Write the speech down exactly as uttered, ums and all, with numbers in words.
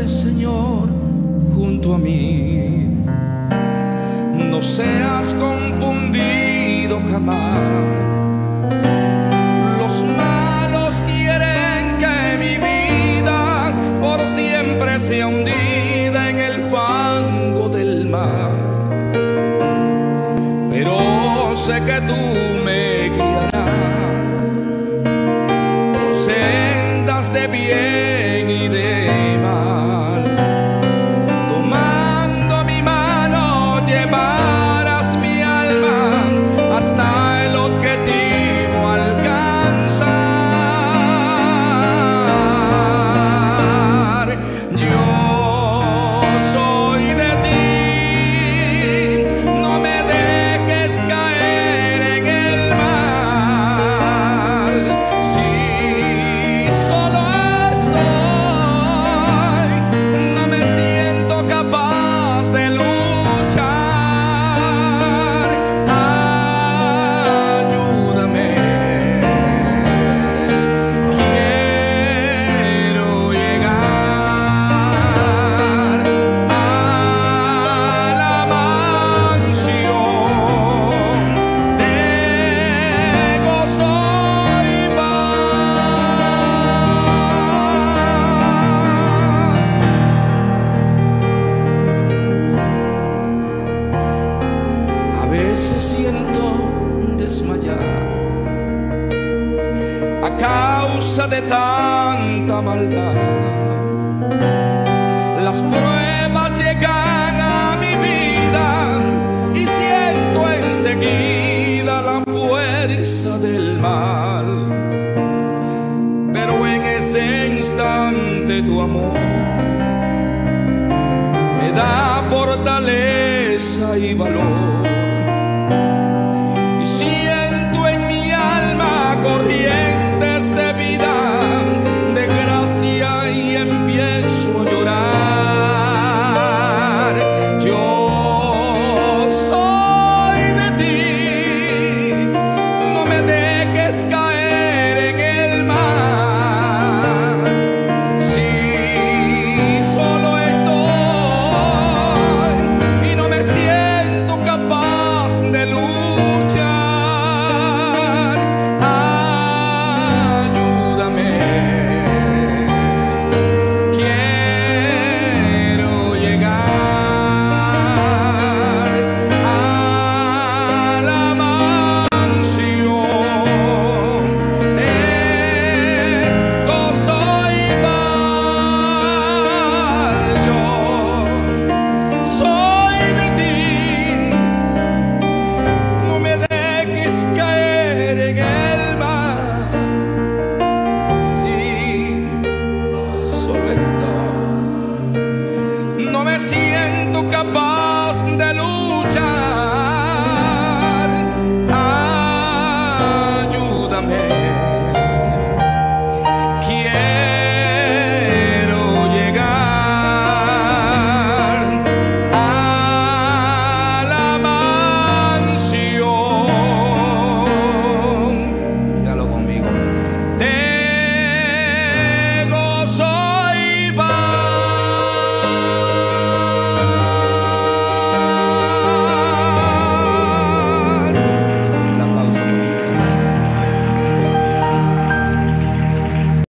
estés, Señor, junto a mí. No seas confundido jamás. Los malos quieren que mi vida por siempre sea hundida en el fango del mar, pero sé que tú me guiarás por sendas de bien y de mal. Tomando mi mano llevarás mi alma hasta el objetivo alcanzar. Yo soy de ti, no me dejes caer en el mal. Si solo estoy, no me siento capaz de luchar. Ayúdame, quiero llegar a la mansión de gozo y paz. A veces siento desmayar a causa de tanta maldad. Las pruebas llegan a mi vida y siento enseguida la fuerza del mal. Pero en ese instante tu amor me da fortaleza y valor. Y siento en mi alma corrientes de vida, de gracia, y empiezo a llorar. Yo soy de ti, no me dejes caer en el mar. Si solo estoy y no me siento capaz de luchar, ayúdame, quiero llegar a la mansión de gozo y paz. Yo soy de ti, no me dejes caer en el mar. Si solo estoy, no me siento capaz